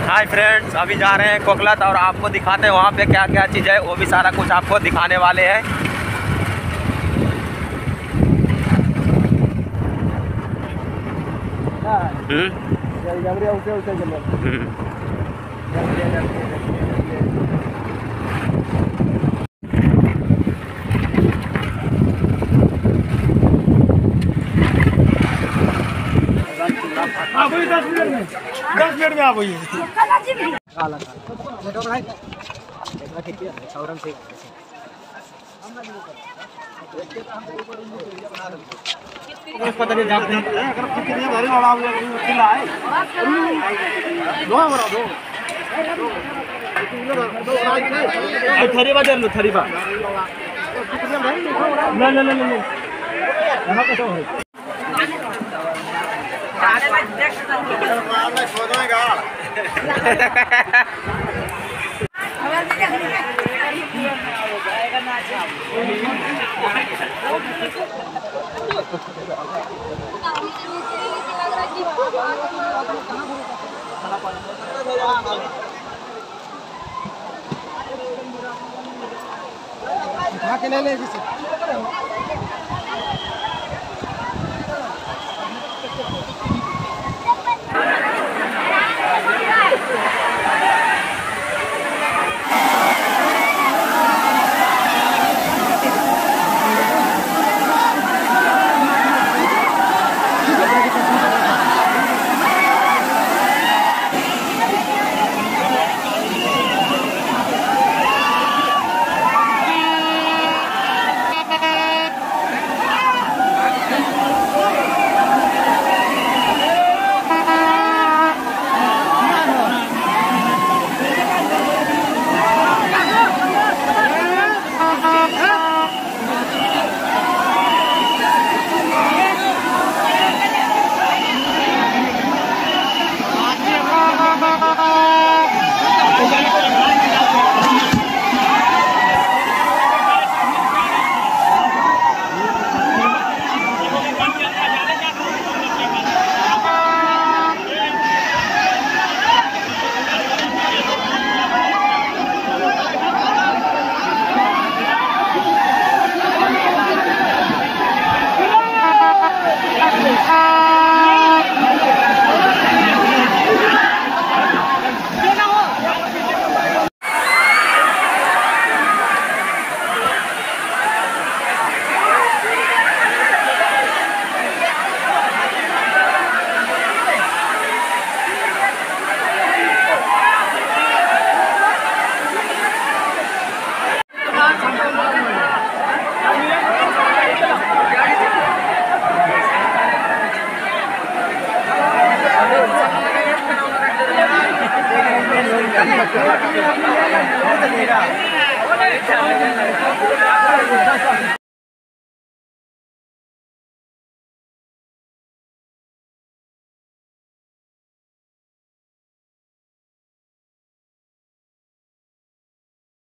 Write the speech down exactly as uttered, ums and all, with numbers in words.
Hi friends, अभी जा रहे हैं कोकलत और आपको दिखाते हैं वहाँ पे क्या क्या चीज़ है, वो भी सारा कुछ आपको दिखाने वाले हैं। आप वही दस मिनट में दस मिनट में आप वही पता नहीं जाते हैं अगर कितने भारी वाला किला है दो बड़ा दो थरी बाजार लो थरी बा नहीं नहीं नहीं नहीं यहाँ कैसा हो के ले ले